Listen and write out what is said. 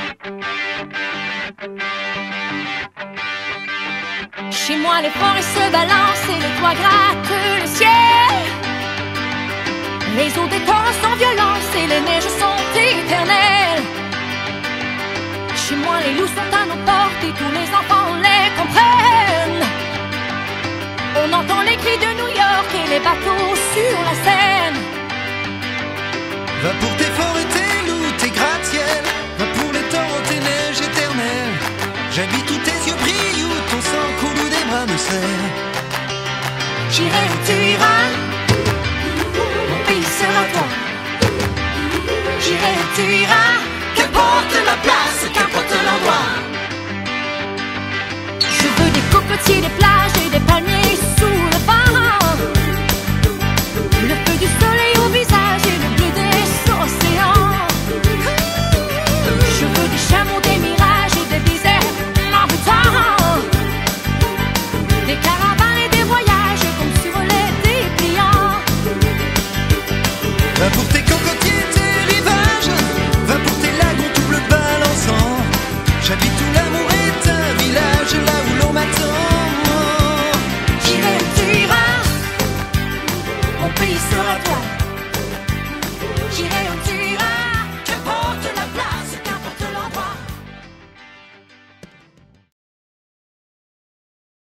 Chez moi les forêts se balancent et les toits grattent le ciel. Les eaux des torrents sont violentes et les neiges sont éternelles. Chez moi les loups sont à nos portes et tous les enfants les comprennent. On entend les cris de New York et les bateaux sur la Seine. Va pour tes